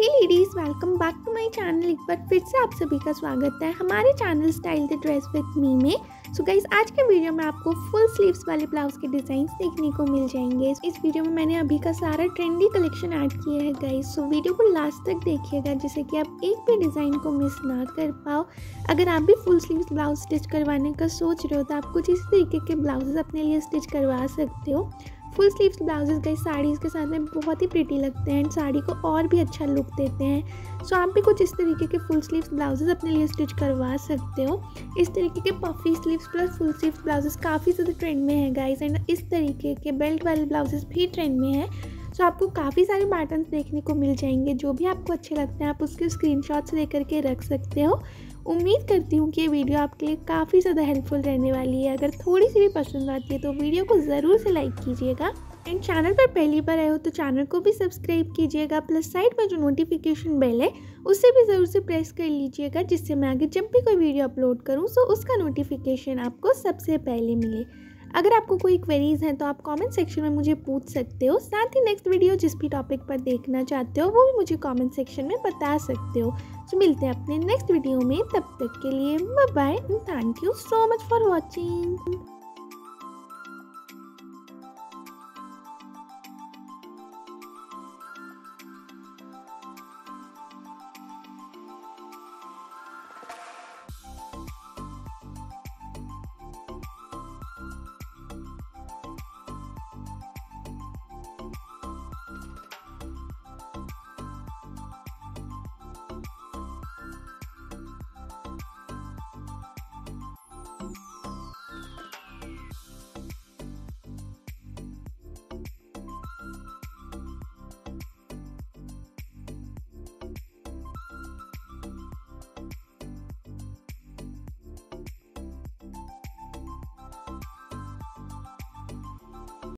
Hey ladies, welcome back to my channel. एक बार फिर से आप सभी का स्वागत है हमारे channel style the dress with me में। सो गाइस, आज के वीडियो में आपको फुल स्लीव्स वाले ब्लाउज के डिज़ाइन देखने को मिल जाएंगे। इस वीडियो में मैंने अभी का सारा ट्रेंडी कलेक्शन ऐड किया है गाइस। सो वीडियो को लास्ट तक देखिएगा जिससे कि आप एक भी डिज़ाइन को मिस ना कर पाओ। अगर आप भी फुल स्लीव्स ब्लाउज स्टिच करवाने का सोच रहे हो तो आप कुछ इस तरीके के ब्लाउजेज अपने लिए स्टिच करवा सकते हो। Full sleeves blouses guys saris के साथ में बहुत ही प्रिटी लगते हैं एंड साड़ी को और भी अच्छा लुक देते हैं। सो आप भी कुछ इस तरीके के फुल स्लीव्स ब्लाउजेज अपने लिए स्टिच करवा सकते हो। इस तरीके के puffy sleeves plus full sleeves blouses काफ़ी ज़्यादा ट्रेंड में है गाइस एंड इस तरीके के बेल्ट वाले ब्लाउजेज भी ट्रेंड में है। सो आपको काफ़ी सारे पैटर्न्स देखने को मिल जाएंगे। जो भी आपको अच्छे लगते हैं आप उसके स्क्रीनशॉट्स लेकर के रख सकते हो। उम्मीद करती हूँ कि ये वीडियो आपके लिए काफ़ी ज़्यादा हेल्पफुल रहने वाली है। अगर थोड़ी सी भी पसंद आती है तो वीडियो को ज़रूर से लाइक कीजिएगा एंड चैनल पर पहली बार आए हो तो चैनल को भी सब्सक्राइब कीजिएगा। प्लस साइड में जो नोटिफिकेशन बेल है उसे भी ज़रूर से प्रेस कर लीजिएगा जिससे मैं आगे जब भी कोई वीडियो अपलोड करूँ तो उसका नोटिफिकेशन आपको सबसे पहले मिले। अगर आपको कोई क्वेरीज हैं तो आप कमेंट सेक्शन में मुझे पूछ सकते हो। साथ ही नेक्स्ट वीडियो जिस भी टॉपिक पर देखना चाहते हो वो भी मुझे कमेंट सेक्शन में बता सकते हो। तो मिलते हैं अपने नेक्स्ट वीडियो में, तब तक के लिए bye bye and thank you so much for watching.